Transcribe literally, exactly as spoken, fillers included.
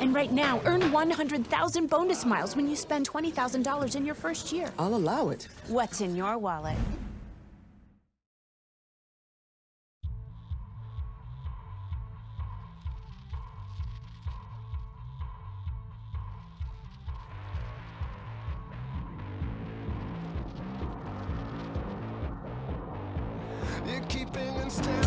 And right now, earn one hundred thousand bonus miles when you spend twenty thousand dollars in your first year. I'll allow it. What's in your wallet? You're keeping in step.